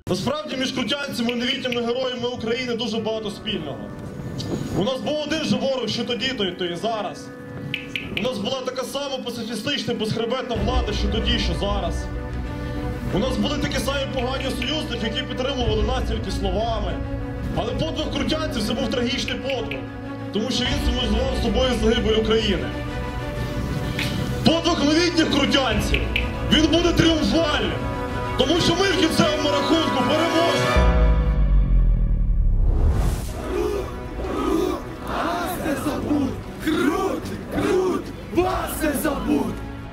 Насправді між крутянцями і новітніми героями України дуже багато спільного. У нас був один же ворог, що тоді, то і зараз. У нас була така сама пацифістична, безхребетна влада, що тоді, що зараз. У нас були такі самі погані союзники, які підтримували нас тільки словами. Але подвиг крутянців – це був трагічний подвиг, тому що він символізував собою загибель України. Подвиг новітніх крутянців, він буде тріумфальним, тому що ми в кінцевому рахунку переможемо. Вас не забудь! Крут! Вас не забудь!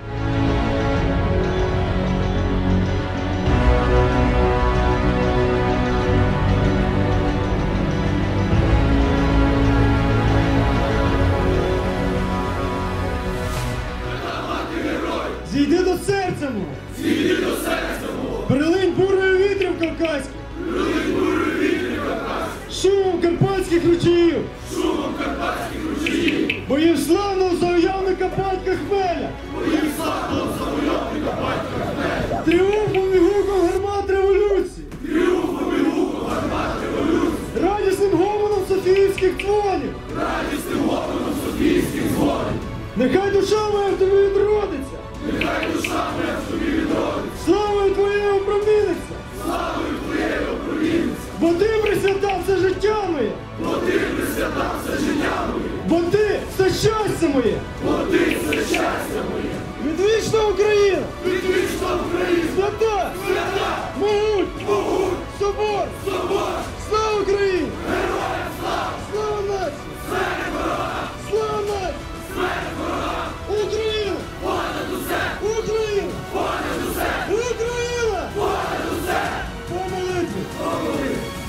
Зійди до серця мого! Зійди до серця мого! Прилинь бурою вітрів кавказьких! Прилинь бурою вітрів кавказьких! Шумом карпатських ручаїв! Шумом карпатських ручаїв! Боїв славного завойовника батька Хмеля! Боїв славного завойовника батька Хмеля! Тріумфом і гуком гармат революції! Тріумфом і гуком гармат революції! Радісним гомоном софіївських дзвонів! Радісним гомоном софійських дзвонів! Нехай душа моя в тобі відродиться! Нехай душа моя в тобі відродиться! Славою твоєю опроміниться! Славою твоєю опроміниться! Бо ти присвятав все життя моє! Бо ти присвятав все життя моє! Бо ти все щастя моє! Бо ти все щастя моє! Відвічна Україна! Відвічна Україна! Свята! Свята! Могуть! Могуть! Собор! Собор! Слава Україні! Героям слава! Слава нації! Смерть ворогам! Слава нації! Смерть ворогам! Україна! Понад усе! Україна! Понад усе! Україна! Понад усе! По молитві!